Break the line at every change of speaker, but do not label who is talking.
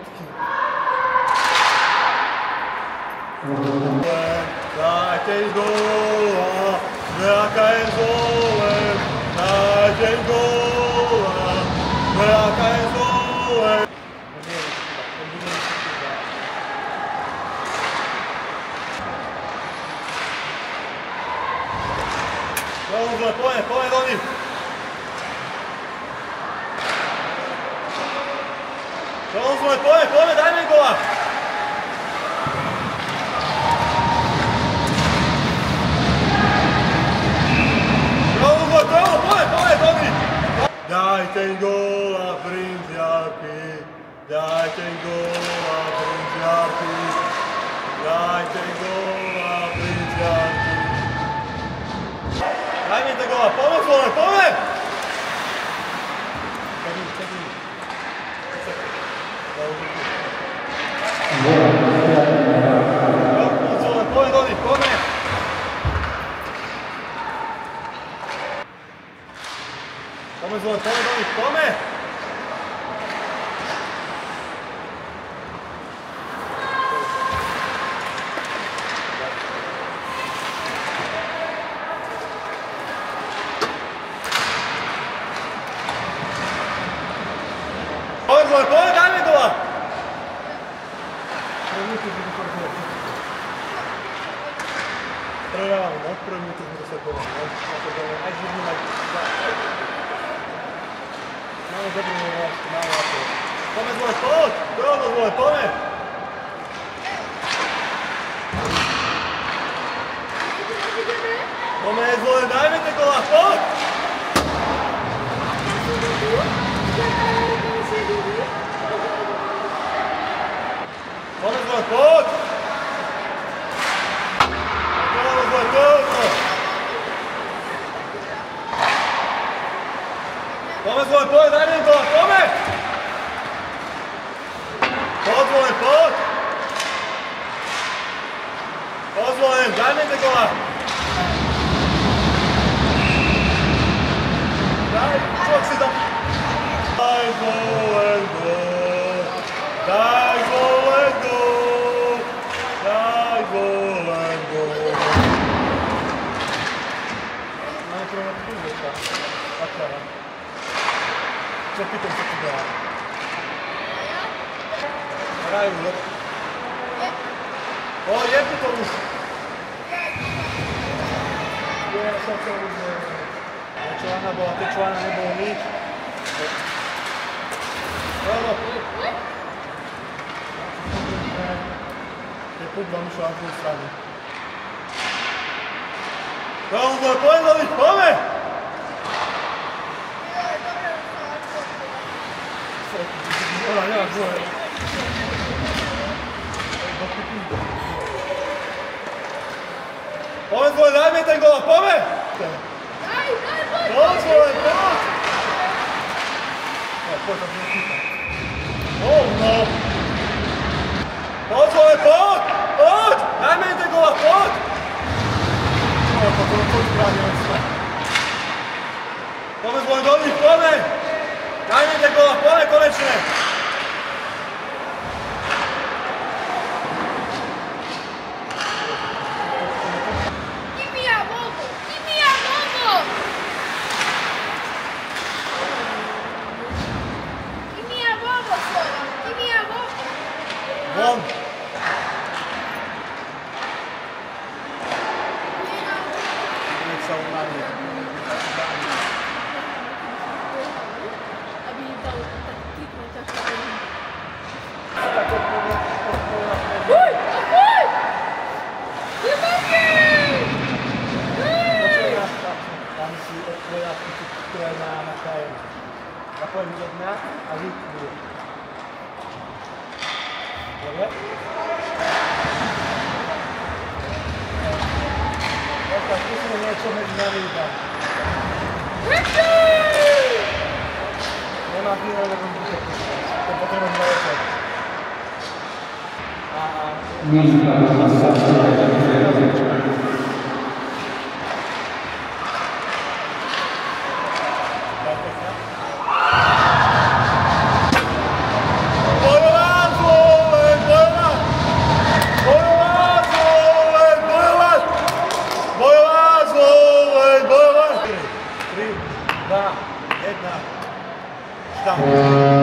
fotky. Dajte góla, nejaká je zvolem, dajte góla, nejaká je zvolem. Poďme do nich. Poďme, dajme góla. Poďme do nich. Dajte góla, brinziarky. Dajte góla, brinziarky. Dajte góla, brinziarky. Dajme to góla, poďme! Poďme do nich, poďme! Poďme do nich, poďme! Poďme, dajme góla! Prehrávam, no? Prvý minútu sme to sa góla, no? Aj živný mať... Máme dobrý nevlášky, máme ako... Poďme zvole, poďme! Poďme zvole, dajme te góla, poď! Poďme zvole, poď! Poďme zvole, poď, dajme im góla, poďme! Poď zvole, poď! Poď zvole, dajme te góla! Daj, človek si dá! Daj zvole, gól! Daj zvole, gól! Daj zvole, gól! Máme prvom na tu vieťa. Taká. Čo pýtam sa tu dá? Hrajú, no? O, jebni to už! Ja som to už... Tečovana bola, tečovana nebolo nič. Áno. Je púk vám išlo na tú stranu. Poďme do nich, poďme! Ona, nemáš dvoje. Poďme zvole, dajme ten góla, poďme! Poď zvole, poď! Poď, tak nekýta. No! Poď zvole, poď! Poď! Dajme ten góla, poď! Poďme zvole do nich, poďme! Dajme ten góla, poďme konečne! Von! Nech sa unávi.
Aby dal tak kliknúť ťažko. Fuj! Fuj! Vypadni!
Tam si odpovedá ktorá je na kraje. Zapojem do dňa a vypnú. Dobre? Dobre, skúsime niečo medzi nami iba. Nemá chvíľa, lebo mi to púšťa. To potrebujem dva oček. Bojovám! Tam.